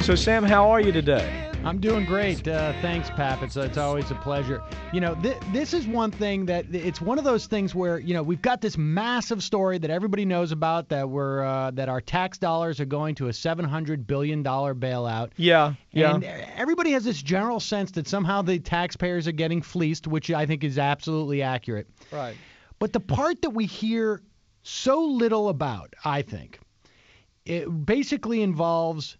So, Sam, how are you today? I'm doing great. Thanks, Pap. It's always a pleasure. You know, this is one thing that it's one of those things where, you know, we've got this massive story that everybody knows about that that our tax dollars are going to a $700 billion bailout. Yeah. And everybody has this general sense that somehow the taxpayers are getting fleeced, which I think is absolutely accurate. Right. But the part that we hear so little about, I think, it basically involves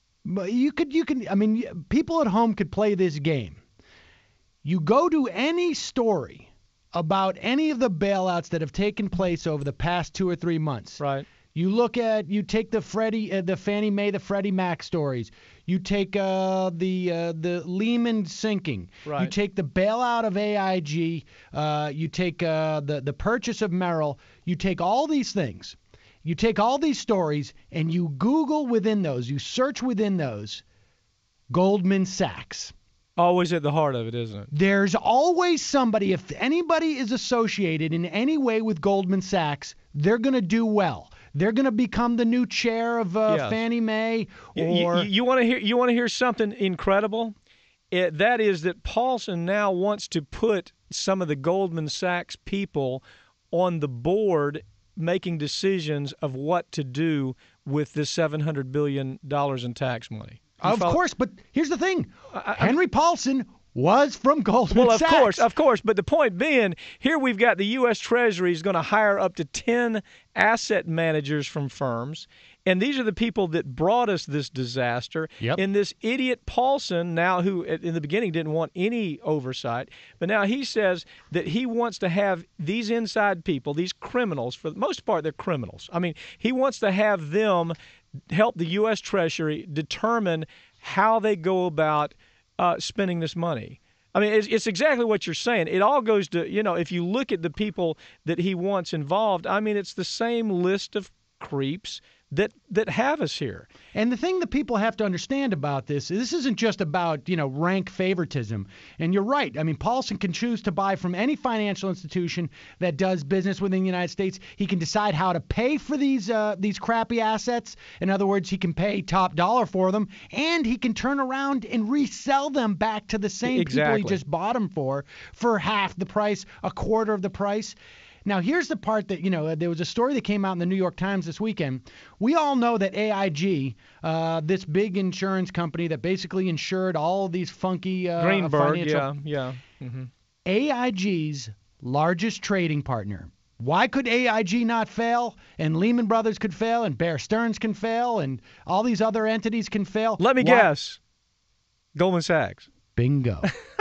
people at home could play this game. You go to any story about any of the bailouts that have taken place over the past 2 or 3 months. Right. You take the Fannie Mae, the Freddie Mac stories. You take the Lehman sinking. Right. You take the bailout of AIG. You take the purchase of Merrill. You take all these things. You take all these stories and you Google within those, you search within those, Goldman Sachs. Always at the heart of it, isn't it? There's always somebody, if anybody is associated in any way with Goldman Sachs, they're going to do well. They're going to become the new chair of Fannie Mae. Or you want to hear something incredible? That is that Paulson now wants to put some of the Goldman Sachs people on the board making decisions of what to do with this $700 billion in tax money. Of course, but here's the thing. Henry Paulson was from Goldman Sachs. Well, of course. But the point being, here we've got the U.S. Treasury is going to hire up to 10 asset managers from firms. And these are the people that brought us this disaster. Yep. And this idiot Paulson now, who in the beginning didn't want any oversight, but now he says that he wants to have these inside people, these criminals, for the most part they're criminals. I mean, he wants to have them help the U.S. Treasury determine how they go about spending this money. I mean, it's exactly what you're saying. It all goes to, if you look at the people that he wants involved, I mean, it's the same list of creeps that have us here. And the thing that people have to understand about this isn't just about, rank favoritism. And you're right. I mean, Paulson can choose to buy from any financial institution that does business within the United States. He can decide how to pay for these crappy assets. In other words, he can pay top dollar for them, and he can turn around and resell them back to the same people he just bought them for half the price, a quarter of the price. Now, here's the part that, there was a story that came out in the New York Times this weekend. We all know that AIG, this big insurance company that basically insured all of these funky Greenberg, financial... yeah. Mm-hmm. AIG's largest trading partner. Why could AIG not fail? And Lehman Brothers could fail, and Bear Stearns can fail, and all these other entities can fail. Let me guess. Goldman Sachs. Bingo.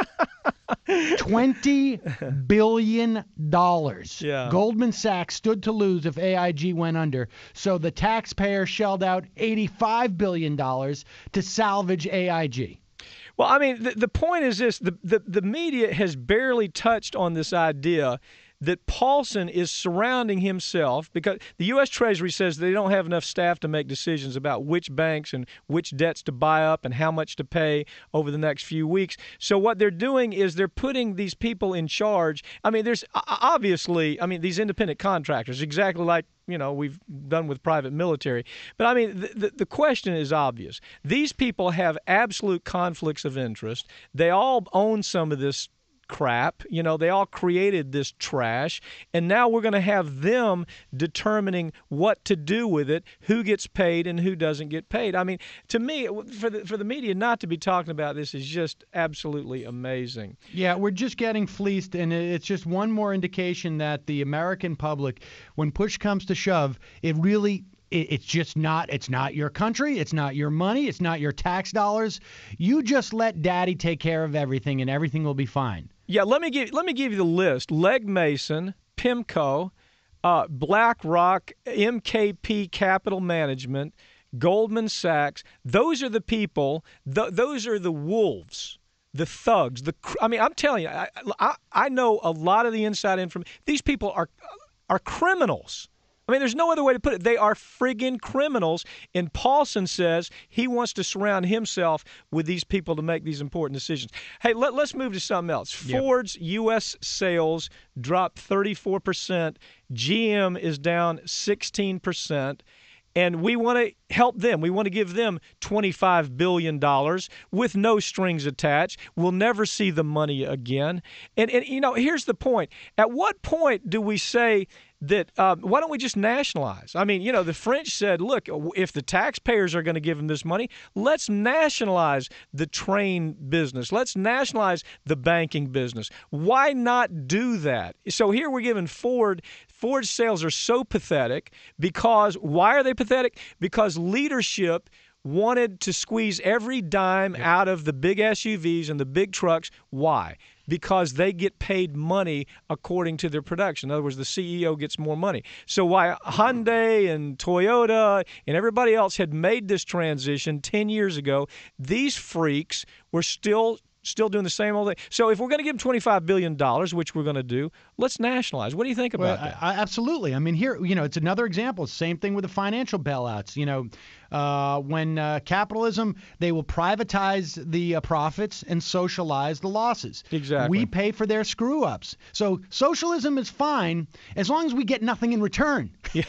$20 billion. Yeah. Goldman Sachs stood to lose if AIG went under. So the taxpayer shelled out $85 billion to salvage AIG. Well, I mean, the point is this. The media has barely touched on this idea that Paulson is surrounding himself, because the U.S. Treasury says they don't have enough staff to make decisions about which banks and which debts to buy up and how much to pay over the next few weeks. So what they're doing is they're putting these people in charge. I mean, there's obviously, these independent contractors, exactly like, we've done with private military. But, I mean, the question is obvious. These people have absolute conflicts of interest. They all own some of this crap. They all created this trash, and now we're going to have them determining what to do with it, who gets paid and who doesn't get paid. I mean, to me, for the media not to be talking about this is just absolutely amazing. Yeah, we're just getting fleeced, and it's just one more indication that the American public, when push comes to shove, it's not your country, it's not your money, it's not your tax dollars. You just let daddy take care of everything, and everything will be fine. Yeah, let me give you the list. Legg Mason, PIMCO, BlackRock, MKP Capital Management, Goldman Sachs. Those are the people. Those are the wolves, the thugs. I'm telling you, I know a lot of the inside information. These people are criminals. I mean, there's no other way to put it. They are friggin' criminals. And Paulson says he wants to surround himself with these people to make these important decisions. Hey, let's move to something else. Yep. Ford's U.S. sales dropped 34%. GM is down 16%. and we want to help them. We want to give them $25 billion with no strings attached. We'll never see the money again. And here's the point. At what point do we say that why don't we just nationalize? I mean, the French said, look, if the taxpayers are going to give them this money, let's nationalize the train business. Let's nationalize the banking business. Why not do that? So here we're giving Ford's sales are so pathetic because why are they pathetic? Because leadership wanted to squeeze every dime out of the big SUVs and the big trucks. Why? Because they get paid money according to their production. In other words, the CEO gets more money. So while Hyundai and Toyota and everybody else had made this transition 10 years ago, these freaks were still doing the same old thing. So if we're going to give them $25 billion, which we're going to do, let's nationalize. What do you think about that? Absolutely. I mean, here, it's another example. Same thing with the financial bailouts. When capitalism, they will privatize the profits and socialize the losses. Exactly. We pay for their screw-ups. So socialism is fine as long as we get nothing in return. Yeah.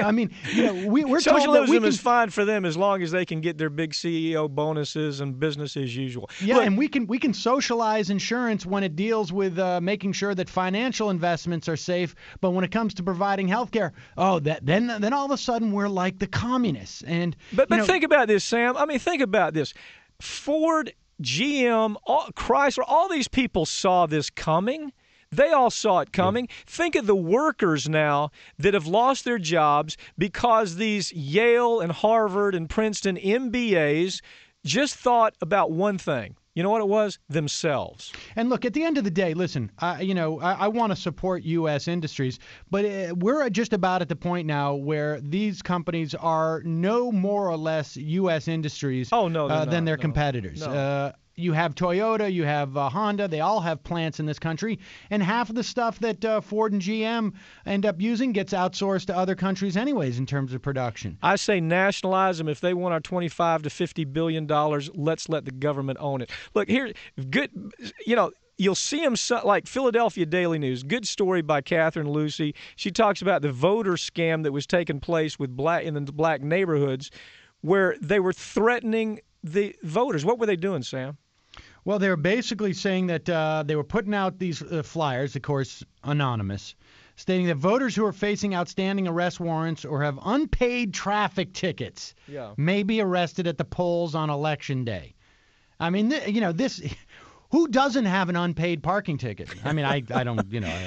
We're socialism is fine for them as long as they can get their big CEO bonuses and business as usual. Yeah, and we can socialize insurance when it deals with making sure that financial investments are safe. But when it comes to providing health care, then all of a sudden we're like the communists. But think about this, Sam. I mean, think about this. Ford, GM, Chrysler, all these people saw this coming. They all saw it coming. Yeah. Think of the workers now that have lost their jobs because these Yale and Harvard and Princeton MBAs just thought about one thing. You know what it was? Themselves. And look, at the end of the day, listen, I want to support U.S. industries, but we're just about at the point now where these companies are no more or less U.S. industries than their competitors. No. You have Toyota, you have Honda. They all have plants in this country. And half of the stuff that Ford and GM end up using gets outsourced to other countries anyways in terms of production. I say nationalize them. If they want our $25 to $50 billion, let's let the government own it. Look, here, good, you'll see them like Philadelphia Daily News. Good story by Catherine Lucy. She talks about the voter scam that was taking place with in the black neighborhoods where they were threatening the voters. What were they doing, Sam? Well, they were basically saying that they were putting out these flyers, of course, anonymous, stating that voters who are facing outstanding arrest warrants or have unpaid traffic tickets may be arrested at the polls on Election Day. I mean, this. Who doesn't have an unpaid parking ticket? I mean, I don't,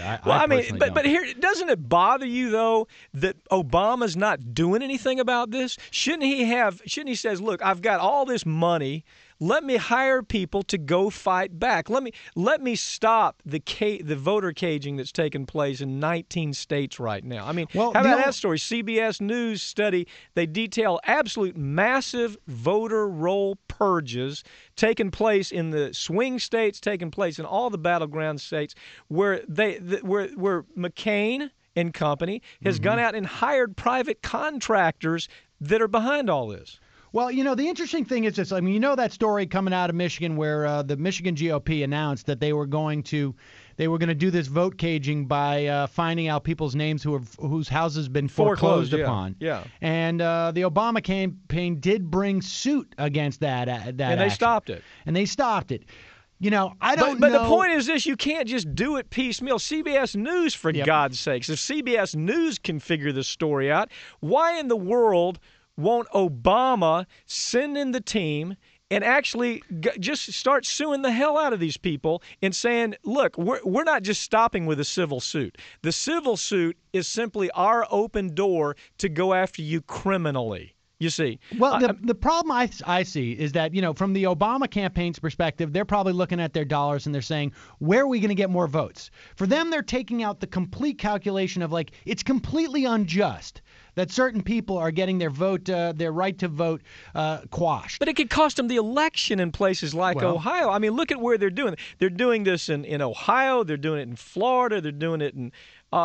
but here, doesn't it bother you though that Obama's not doing anything about this? Shouldn't he says, look, I've got all this money. Let me hire people to go fight back. Let me stop the voter caging that's taking place in 19 states right now. I mean, how about that story? CBS News study, they detail absolute massive voter roll purges taking place in the swing states, taking place in all the battleground states where where McCain and company has gone out and hired private contractors that are behind all this. Well, the interesting thing is this. I mean, that story coming out of Michigan where the Michigan GOP announced that they were going to do this vote caging by finding out people's names whose houses have been foreclosed upon. Yeah. And the Obama campaign did bring suit against that and action. They stopped it. And they stopped it. I don't know. But know. the point is this: you can't just do it piecemeal. CBS News, for God's sakes, if CBS News can figure this story out, why in the world won't Obama send in the team and actually just start suing the hell out of these people and saying, look, we're not just stopping with a civil suit. The civil suit is simply our open door to go after you criminally. You see. Well, the problem I see is that, from the Obama campaign's perspective, they're probably looking at their dollars and they're saying, where are we going to get more votes? For them, they're taking out the complete calculation of it's completely unjust that certain people are getting their right to vote quashed. But it could cost them the election in places like Ohio. I mean, look at where they're doing it. They're doing this in Ohio. They're doing it in Florida. They're doing it in,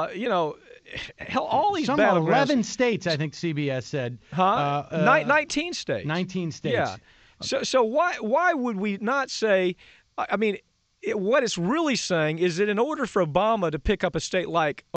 hell, all these battlegrounds. 11 states, I think CBS said. 19 states. 19 states. Yeah. So why would we not say, I mean, what it's really saying is that in order for Obama to pick up a state like